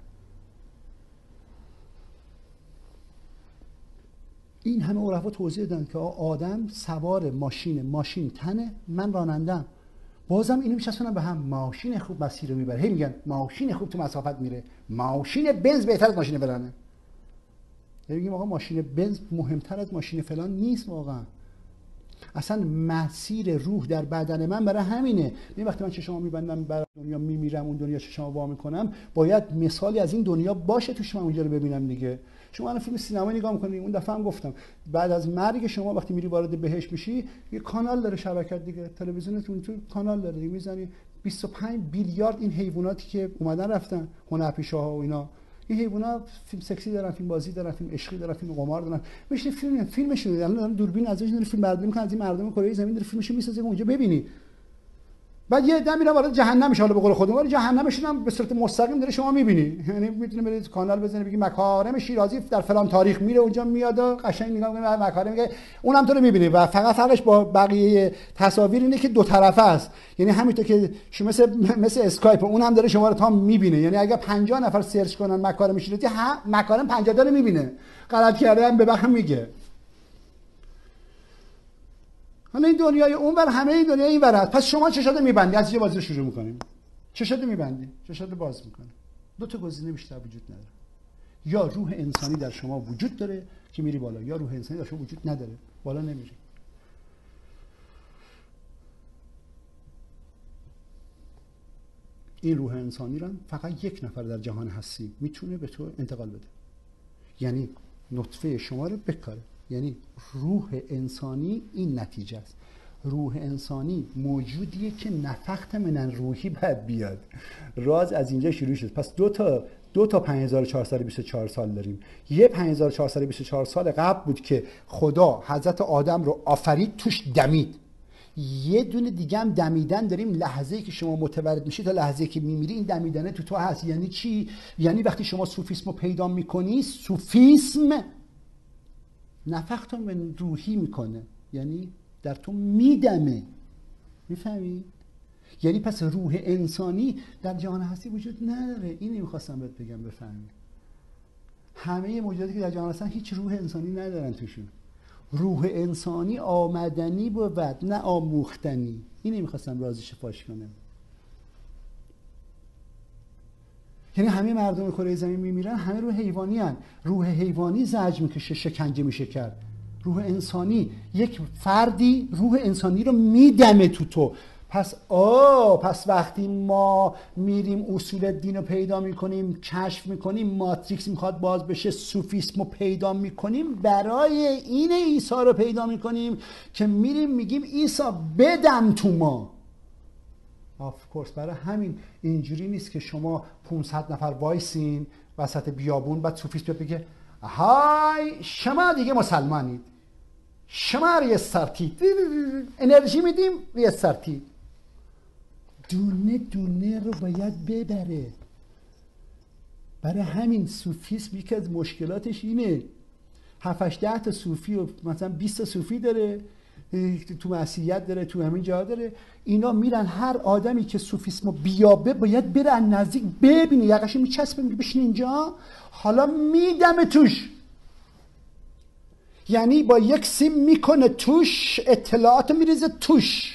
این همه عرفا توضیح دادن که آدم سوار ماشین، ماشین تنه، من رانندم. بازم اینو میچسبونن به هم. ماشین خوب مسیر رو میبره، هی میگن ماشین خوب تو مسافت میره، ماشین بنز بهتر از ماشین فلانه. هی میگیم آقا ماشین بنز مهمتر از ماشین فلان نیست واقعا. اصلا مسیر روح در بدن من برای همینه. این وقتی من چشمو میبندم برای دنیا میمیرم، اون دنیا چشمو وا میکنم، باید مثالی از این دنیا باشه توش من اونجا رو ببینم دیگه. شما الان فیلم سینما نگاه میکنید، اون دفعه هم گفتم بعد از مرگ شما وقتی میری وارد بهشت میشی، یه کانال داره شبکه دیگه، تلویزیونتون تو کانال داره دیگه، میزنی بیست و پنج بیلیارد این حیواناتی که اومدن رفتن، هنرپیشه‌ها و اینا، این حیونا فیلم سکسی دارن، فیلم بازی دارن، فیلم عشقی دارن، فیلم قمار دارن. میشه فیلم فیلمش رو الان دوربین ازش داره فیلم برداری میکنه، از این مردم کره زمین داره فیلمش میسازه اونجا ببینی. بعد یه دم میره وارد جهنمش، حالا به قول خودمون وارد جهنمش هم به صورت مستقیم داره شما میبینی. یعنی میتونه برید کانال بزنید بگی مکارم شیرازی در فلان تاریخ میره اونجا میاد و قشنگ نگاه میکنه مکارم میگه، اونم تو رو میبینی. و فقط فرقش با بقیه تصاویر اینه که دو طرفه است. یعنی همینطور که شما مثل مثل اسکایپ اون هم داره شما رو تا میبینه. یعنی اگر پنجاه نفر سرچ کنن مکارم شیرازی، مکارم پنجاه تا رو میبینه. غلط کرده هم به بهم میگه. حالا این دنیای اون ور، همه این دنیای این ور است. پس شما چشاتو میبندی، از یه بازی رو شروع میکنیم. چشاتو میبندی، چشاتو باز میکنی. دو تا گزینه بیشتر وجود نداره. یا روح انسانی در شما وجود داره که میری بالا، یا روح انسانی در شما وجود نداره، بالا نمیری. این روح انسانی رو فقط یک نفر در جهان هستی میتونه به تو انتقال بده. یعنی نطفه شما رو بکاره. یعنی روح انسانی این نتیجه است. روح انسانی موجودیه که نفخت من روحی باید بیاد. راز از اینجا شروع شد. پس دو تا دو تا پنج هزار و چهارصد و بیست و چهار سال داریم. یه پنج هزار و چهارصد و بیست و چهار سال قبل بود که خدا حضرت آدم رو آفرید، توش دمید. یه دونه دیگه هم دمیدن داریم، لحظه‌ای که شما متولد میشی تا لحظه‌ای که میمیری این دمیدنه تو تو هست. یعنی چی؟ یعنی وقتی شما سوفیسم رو پیدا میکنی، سوفیسم نفخت من روحی میکنه، یعنی در تو میدمه. میفهمی؟ یعنی پس روح انسانی در جهان هستی وجود نداره. اینی میخواستم بهت بگم بفهمی. همه موجوداتی که در جهان هستن هیچ روح انسانی ندارن توشون. روح انسانی آمدنی بود، نه آموختنی. اینی میخواستم رازش فاش کنم. یعنی همه مردم کره زمین میمیرن، همه روح حیوانی هن. روح حیوانی زجر میکشه، شکنجه میشه کرد. روح انسانی یک فردی روح انسانی رو میدمه تو تو. پس آه پس وقتی ما میریم اصول دین رو پیدا میکنیم، کشف میکنیم، ماتریکس میخواد باز بشه، سوفیسم رو پیدا میکنیم، برای این عیسی رو پیدا میکنیم که میریم میگیم عیسی بدم تو ما. آف کورس. برای همین اینجوری نیست که شما پانصد نفر وایسین وسط بیابون بعد سوفیست بیاد بگه های شما دیگه مسلمانید، شما ریستارتید، انرژی میدیم ریستارتید. دونه دونه رو باید ببره. برای همین سوفیسم یکی از مشکلاتش اینه، هفت ده تا صوفی و مثلا بیست تا صوفی داره، تو مسیحیت داره، تو همین جا داره. اینا میرن هر آدمی که سوفیسمو بیابه باید بره نزدیک ببینه، یقش میچسبه میگه بشین اینجا حالا میدمه توش. یعنی با یک سیم میکنه توش، اطلاعات میریزه توش.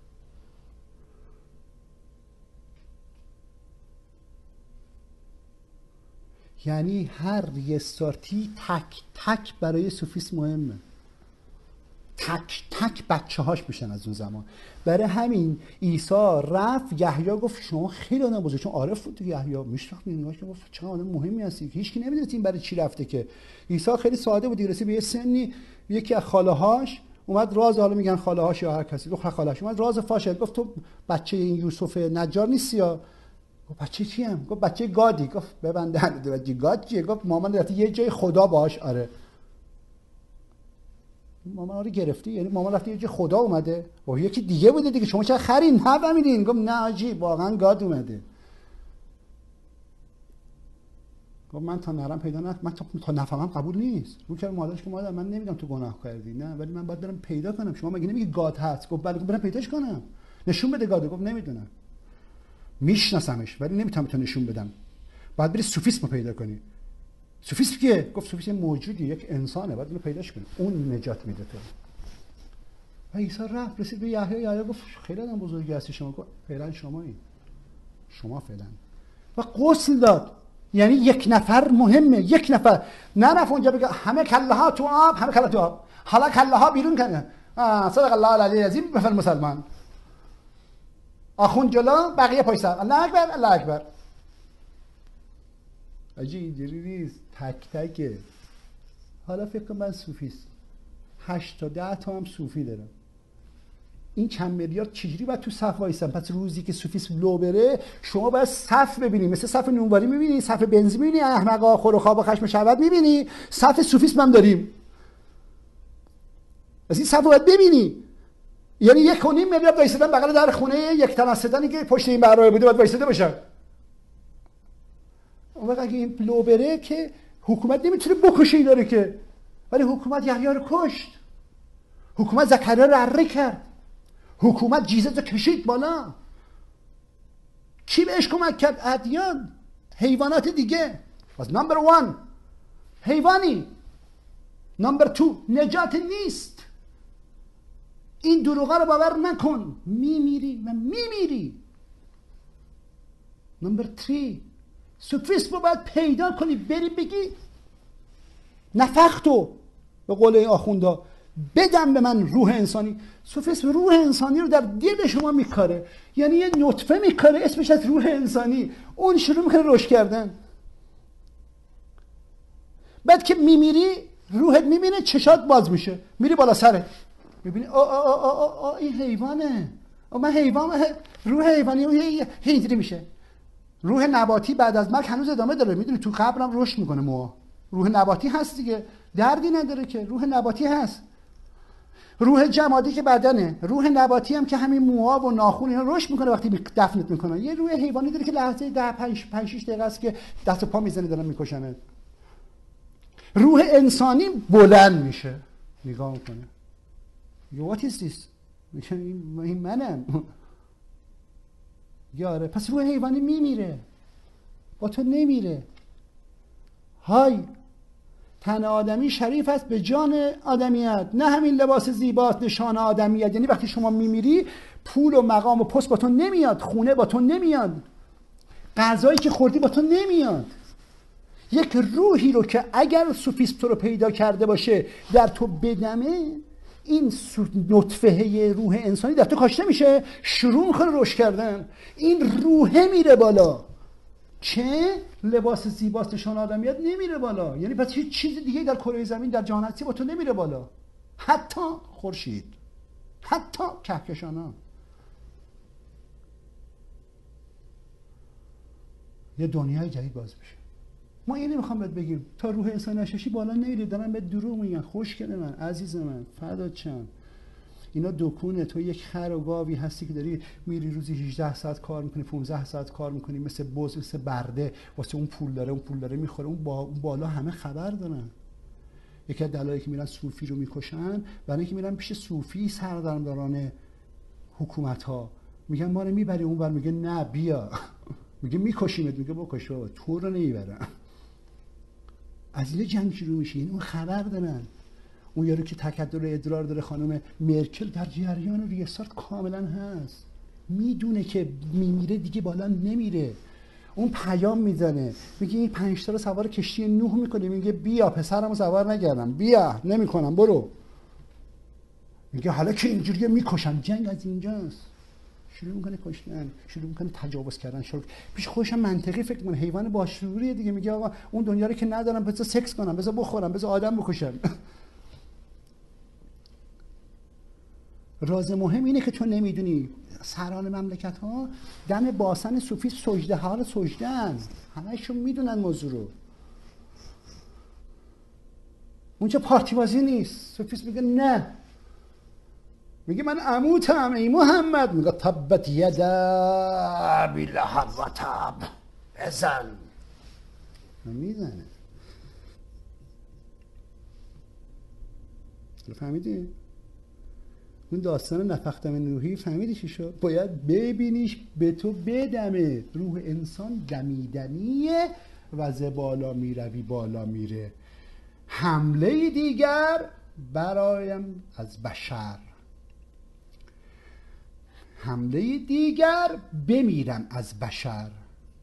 یعنی هر ریستارتی تک تک برای سوفیسم مهمه. تک تک بچه هاش میشن از اون زمان. برای همین عیسی رفت، یحیی گفت شما خیلی آدم بزرگ، چون عارف بود دیگه، یحیی میشناخت نگاهش که گفت چقدر آدم مهمی هستی که هیچ کی نمیدونه این برای چی رفته. که عیسی خیلی ساده بود، رسید به یه سنی یکی از خاله هاش اومد راز، حالا میگن خاله هاش یا هر کسی، گفت خاله هاش اومد راز فاشد، گفت تو بچه این یوسف نجار نیستی یا؟ گفت بچه کیم؟ گفت بچه گادی. گفت ببندن بچه گاد چیه؟ گفت مامان رفته یه جای خدا باش. آره مامان رو گرفتی، یعنی مامان رفته یه جای خدا اومده و یکی دیگه بوده دیگه، شما چرا خرین نفهمیدین؟ گفت نه آجی واقعا گاد اومده. گفت من تا نرم پیدا نکنم، من تا, تا نفهمم قبول نیست. رو که مادرش که مادر من نمیدونم تو گناه کردی، نه ولی من باید برم پیدا کنم. شما مگه نمیگی گاد هست؟ گفت بله. گفت برم پیداش کنم، نشون بده گاد. گفت نمیدونم، میشناسمش ولی نمیتونم تو نشون بدم. باید بری سوفیسم پیدا کنی. سوفیسم کیه؟ گفت سوفیسم موجودی، یک انسانه، باید اینو پیداش کنی، اون نجات میده تو. و عیسی رفت رسید به یحیی. یحیی گفت خیلی آدم بزرگی هستی شما. گفت فعلا شمایی، شما فعلا. و غسل داد. یعنی یک نفر مهمه، یک نفر. نه رفت اونجا بگه همه کله ها تو آب، همه کله تو آب، حالا کله ها بیرون کنه. صدق الله العلی العظیم. بفرم مسلمان آخوند جلو، بقیه پای سر. الله اکبر، الله اکبر. آجی اینجوری نیست، تک تکه. حالا فکر کن من صوفیست، هشت تا ده تا هم صوفی دارم، این چند میلیارد چجوری باید تو صف وایسن؟ پس روزی که سوفیسم لو بره شما باید صف ببینی، مثل صف نونواری میبینی، صف بنزین میبینی، احمقا خور و خواب و خشم شهوت میبینی، صف سوفیسم هم داریم. از این صف باید ببینی. یعنی یک و نیم میلیارد وایسادن بغل در خونه یک تن از ستانی که پشت این برنامه بوده باید وایساده باشن. اون وقت اگه این لو بره که حکومت نمیتونه بکشه اینا رو که، ولی حکومت یحیی رو کشت، حکومت زکریا رو اره کرد، حکومت جیزه رو کشید بالا. کی بهش کمک کرد؟ ادیان، حیوانات دیگه. پس نمبر وان حیوانی، نمبر تو نجات نیست. این دروغا رو باور نکن، میمیری و میمیری. نمبر تری سوفیسم رو باید پیدا کنی، بری بگی نفختو، به قول این آخوندا، بدم به من روح انسانی. سوفیسم روح انسانی رو در دل شما میکاره، یعنی یه نطفه میکاره اسمش از روح انسانی، اون شروع میکنه رشد کردن. بعد که میمیری روحت میبینه چشات باز میشه، میری بالا سرت میبینی آ آ آ آ آ این حیوانه، من حیوان، روح حیوانی اینجوری میشه. روح نباتی بعد از مرگ هنوز ادامه داره، میدونی تو قبرم رشد میکنه موها. روح نباتی هست دیگه، دردی نداره که، روح نباتی هست. روح جمادی که بدنه، روح نباتی هم که همین موها و ناخن اینا رشد میکنه وقتی دفنت میکنن. یه روح حیوانی داره که لحظه ده پنج پنج شش دقیقه است که دست و پا میزنه دارن میکشنت. روح انسانی بلند میشه، نگاه میکنه what is this؟ این منم. یاره پس روح حیوانی میمیره، با تو نمیره. های تن آدمی شریف است به جان آدمیت، نه همین لباس زیباست نشان آدمیت. یعنی وقتی شما میمیری پول و مقام و پست با تو نمیاد، خونه با تو نمیاد، غذایی که خوردی با تو نمیاد. یک روحی رو که اگر سوفیسم تو رو پیدا کرده باشه در تو بدمه، این نطفه روح انسانی در تو کاشته میشه، شروع میکنه رشد کردن. این روحه میره بالا که لباس زیباست نشان آدمیت نمیره بالا. یعنی پس هیچ چیز دیگه در کره زمین در جهان هستی با تو نمیره بالا، حتی خورشید، حتی کهکشان‌ها. یه دنیای جدید باز میشه. ما اینو میخوام بهت بگیم، تا روح انسان نشاشی بالا نمیری. دارن بهت دروغ میگن. خوشگل من، عزیز من، فدات شم، اینا دکونه. تو یک خر و گاوی هستی که داری میری روزی هجده ساعت کار میکنی، پانزده ساعت کار میکنی، مثل بز، مثل برده، واسه اون پول داره، اون پول داره میخوره. اون, با... اون بالا همه خبر دارن. یکی از دلایلی که میرن صوفی رو میکشن برای اینکه میرن پیش صوفی سردمداران حکومت ها، میگن ما رو میبری اون بر، میگه نه بیا میگه میکشیمت، میگه بکش بابا، تو رو نمیبرن. از این جنگ شروع میشه. این اون خبر دارن. اون یارو که تکدر ادرار داره، خانم مرکل در جریان ریاست کاملا هست، میدونه که میمیره دیگه بالا نمیره. اون پیام میزنه، میگه این پنج تا رو سوار کشتی نوح میکنه، میگه بیا پسرمو سوار نگردم، بیا نمیکنم برو. میگه حالا که اینجوریه میکشم. جنگ از اینجاست. شروع میکنه کشتن، شروع میکنه تجاوز کردن. شروع پیش خودش منطقی فکر کنه، حیوان باشعوریه دیگه. میگه آقا اون دنیا رو که ندارم، بذار سکس کنم، بذار بخورم، بذار آدم بکشم. راز مهم اینه که تو نمیدونی سران مملکت ها دم باسن صوفی سجده ها رو سجدن، همه‌شون میدونن موضوع رو. اونجا پارتی بازی نیست. صوفیست میگه نه، میگه من اموتم ای محمد. میگه تبت یدا بلهب و تب، بزن. میزنه. فهمیدی؟ اون داستان نفختم روحی فهمیدی چی شد؟ باید ببینیش به تو بدمه. روح انسان دمیدنیه و ز بالا میروی بالا میره. حمله دیگر برایم از بشر. حمله دیگر بمیرم از بشر،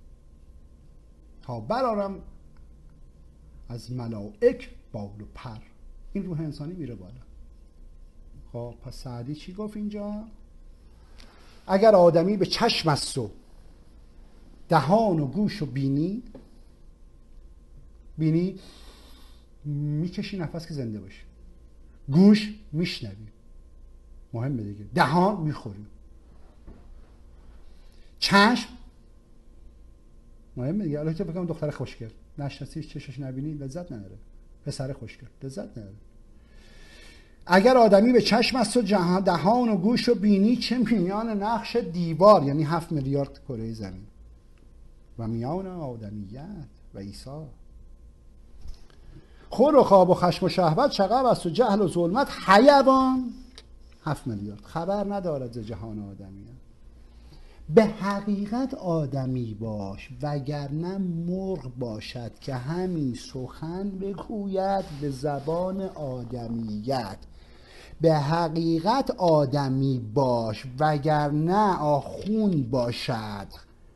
تا برارم از ملائک بال و پر. این روح انسانی میره بالا. خب پس سعدی چی گفت اینجا؟ اگر آدمی به چشم است و دهان و گوش و بینی، بینی میکشی نفس که زنده باشی، گوش میشنوی، مهمه دیگه، دهان میخوری، چشم مهمه دیگه. الان تو بگم دختر خوشگل نشناسیش، چشش نبینی، لذت نداره. پسر خوشگل لذت نداره. اگر آدمی به چشم است و دهان و گوش و بینی، چه میان نقش دیوار، یعنی هفت میلیارد کره زمین، و میان آدمیت و عیسی. خور و خواب و خشم و شهوت شغب است و جهل و ظلمت حیوان، هفت میلیارد خبر ندارد ز جهان آدمیت. به حقیقت آدمی باش وگرنه مرغ باشد که همین سخن بگوید به زبان آدمیت. به حقیقت آدمی باش وگرنه آخون باشد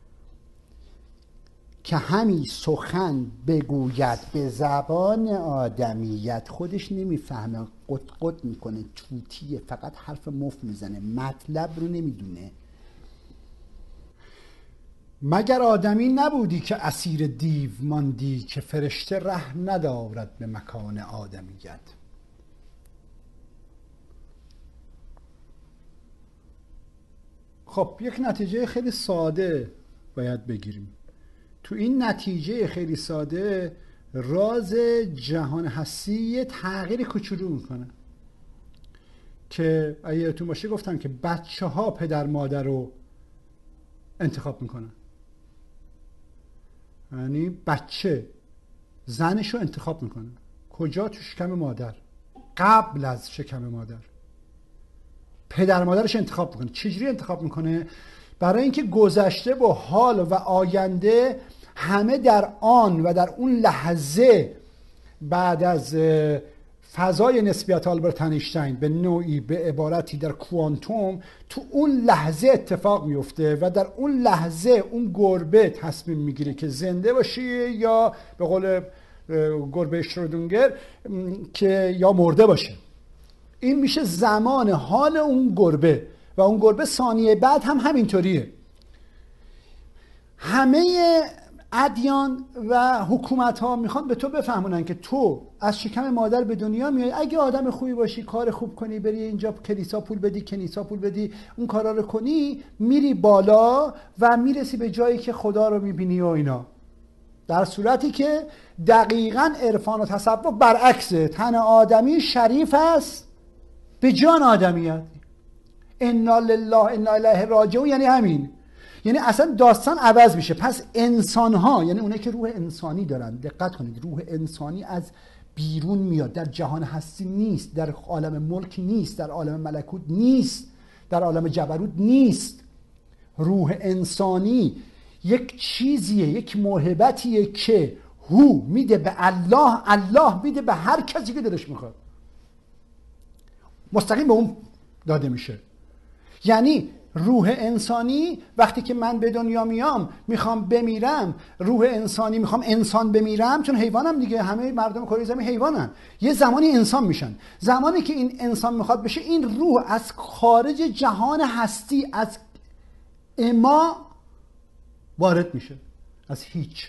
که همین سخن بگوید به زبان آدمیت. خودش نمیفهمه، قط قط میکنه، توتیه، فقط حرف مفت میزنه، مطلب رو نمیدونه. مگر آدمی نبودی که اسیر دیو ماندی، که فرشته ره ندارد به مکان آدمیت. خب یک نتیجه خیلی ساده باید بگیریم. تو این نتیجه خیلی ساده راز جهان هستی یه تغییر کوچولو میکنه که اگه یادتون باشه گفتم که بچه ها پدر مادر رو انتخاب میکنن. یعنی بچه زنش رو انتخاب میکنه. کجا؟ تو شکم مادر. قبل از شکم مادر پدر مادرش انتخاب میکنه. چجوری انتخاب میکنه؟ برای اینکه گذشته و حال و آینده همه در آن و در اون لحظه بعد از فضای نسبیت آلبرت اینشتین به نوعی به عبارتی در کوانتوم تو اون لحظه اتفاق میفته و در اون لحظه اون گربه تصمیم میگیره که زنده باشه یا به قول گربه اشرودینگر که یا مرده باشه. این میشه زمان حال اون گربه و اون گربه ثانیه بعد هم همینطوریه. همه ادیان و حکومت ها میخوان به تو بفهمونن که تو از شکم مادر به دنیا میای، اگه آدم خوبی باشی، کار خوب کنی، بری اینجا کلیسا پول بدی، کنیسا پول بدی، اون کارا رو کنی، میری بالا و میرسی به جایی که خدا رو میبینی و اینا. در صورتی که دقیقاً عرفان و تصوف برعکسه. تن آدمی شریف است به جان آدمیت. انا لله انا الیه راجعون یعنی همین. یعنی اصلا داستان عوض میشه. پس انسان ها، یعنی اونایی که روح انسانی دارن، دقت کنید، روح انسانی از بیرون میاد، در جهان هستی نیست، در عالم ملک نیست، در عالم ملکوت نیست، در عالم جبروت نیست. روح انسانی یک چیزیه، یک موهبتیه که هو میده به الله، الله میده به هر کسی که دلش میخواد، مستقیم به اون داده میشه. یعنی روح انسانی وقتی که من به دنیا میام میخوام بمیرم، روح انسانی میخوام انسان بمیرم، چون حیوانم دیگه، همه مردم کره زمین حیوانن، یه زمانی انسان میشن. زمانی که این انسان میخواد بشه، این روح از خارج جهان هستی، از اما وارد میشه، از هیچ.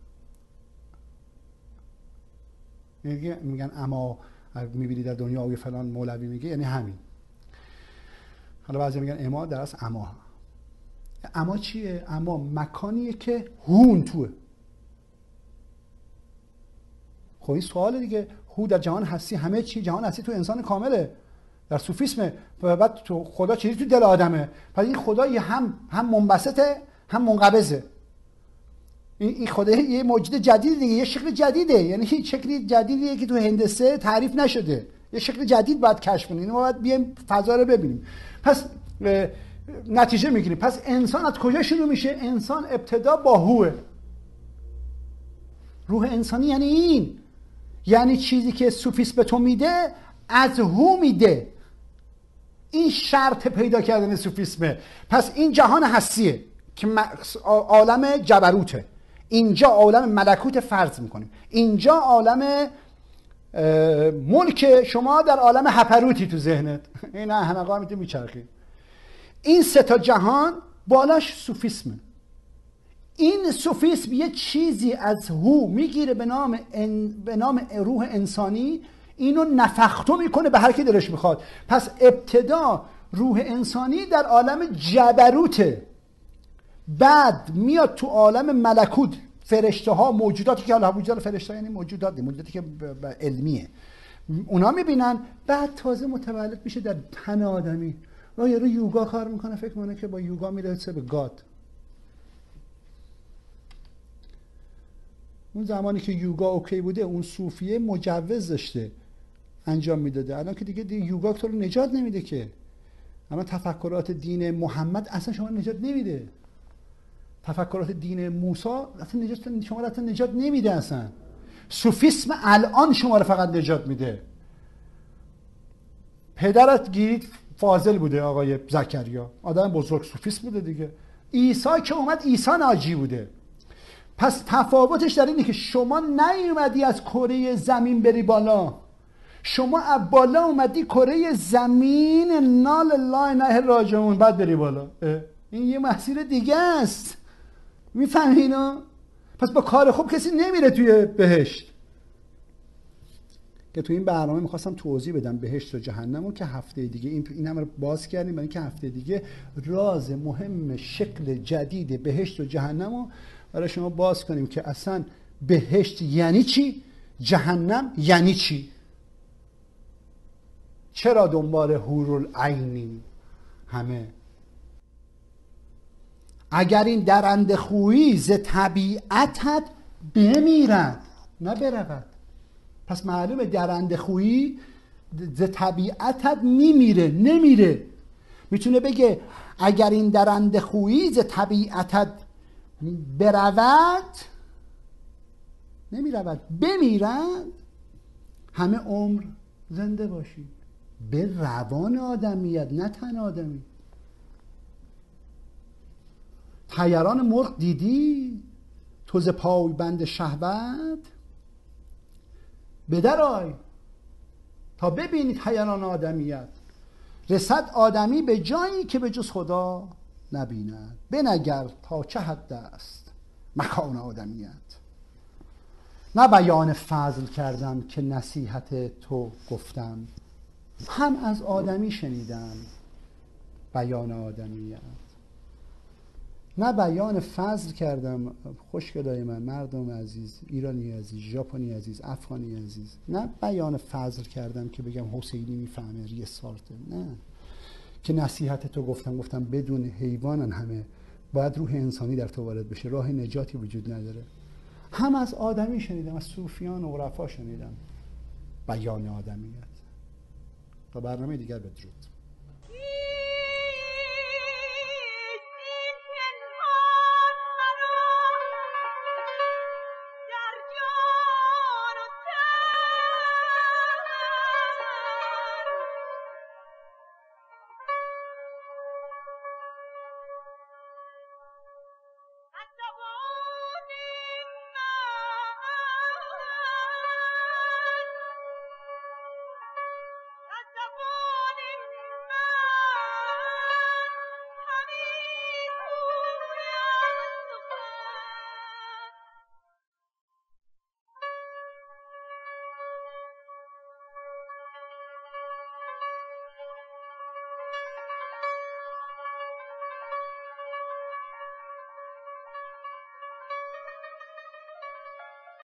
میگن اما میبینی در دنیا و فلان مولوی میگه، یعنی همین. حالا بعضی میگن اما در اصل اما. اما چیه؟ اما مکانیه که هون توه. خب این سواله دیگه. هو در جهان هستی، همه چی جهان هستی تو انسان کامله. در صوفیسم بعد تو خدا چیزی تو دل آدمه. پس این خدا یه هم هم منبسطه هم منقبضه. این خدا یه موجود جدید دیگه، یه شکل جدیده، یعنی هیچ شکلی جدیدیه که تو هندسه تعریف نشده. یه شکل جدید باید کشف کنیم. ما باید بیایم فضا رو ببینیم. پس نتیجه میگیریم. پس انسان از کجا شروع میشه؟ انسان ابتدا با هوه. روح انسانی یعنی این، یعنی چیزی که سوفیسم به تو میده از هو میده. این شرط پیدا کردن سوفیسمه. پس این جهان هستیه که عالم جبروته، اینجا عالم ملکوت فرض میکنیم، اینجا عالم ملک، شما در عالم هپروتی تو ذهنت. این احمقا میتونی میچرخی. این سه تا جهان بالاش سوفیسمه. این سوفیسم یه چیزی از هو میگیره به نام ان... به نام روح انسانی، اینو نفختو میکنه به هر کی دلش میخواد. پس ابتدا روح انسانی در عالم جبروته، بعد میاد تو عالم ملکوت، فرشته ها، موجوداتی که حالا وجود فرشته یعنی موجودات موجوداتی که علمیه، اونا میبینن، بعد تازه متولد میشه در تن آدمی. و یارو یوگا کار میکنه، فکر کنه که با یوگا میرسه به گاد. اون زمانی که یوگا اوکی بوده، اون صوفیه مجوز داشته انجام میداده. الان که دیگه, دیگه یوگا تو رو نجات نمیده که. الان تفکرات دین محمد اصلا شما نجات نمیده. تفکرات دین موسی اصلا نجات شما رو اصلا نجات نمیده. اصلا سوفیسم الان شما رو فقط نجات میده. پدرت گیرید فاضل بوده، آقای زکریا آدم بزرگ، سوفیسم بوده دیگه. عیسی که اومد عیسی ناجی بوده. پس تفاوتش در اینه که شما نیومدی از کره زمین بری بالا، شما از بالا اومدی کره زمین، نال الله نه راجعون، بعد بری بالا. این یه مسیر دیگه است. میفهمی اینو؟ پس با کار خوب کسی نمیره توی بهشت. که تو این برنامه میخواستم توضیح بدم بهشت و جهنمو، که هفته دیگه این این هم رو باز کردیم، برای اینکه هفته دیگه راز مهم شکل جدید بهشت و جهنمو برای شما باز کنیم که اصلا بهشت یعنی چی، جهنم یعنی چی، چرا دنبال حورالعینیم همه. اگر این درنده خویی ز طبیعتت بمیرد نه برود. پس معلومه درنده خویی ز طبیعتت میمیره، نمیره. میتونه بگه اگر این درنده خویی ز طبیعتت برود نمیرود، بمیرد همه عمر زنده باشی. به روان آدمیت نه تن آدمی. طیران مرغ دیدی تو ز پای بند شهوت، بدر آی تا ببینید طیران آدمیت. رسد آدمی به جایی که به جز خدا نبیند، بنگر تا چه حد است مکان آدمیت. نه بیان فضل کردم که نصیحت تو گفتم، هم از آدمی شنیدم بیان آدمیت. نه بیان فضل کردم خوشگلای من، مردم عزیز، ایرانی عزیز، ژاپنی عزیز، افغانی عزیز، نه بیان فضل کردم که بگم حسینی میفهمه ریه سارته، نه که نصیحت تو گفتم گفتم بدون حیوانن همه، باید روح انسانی در تو وارد بشه، راه نجاتی وجود نداره. هم از آدمی شنیدم، از صوفیان و عرفا شنیدم بیان آدمیت. تا برنامه دیگر بدرود.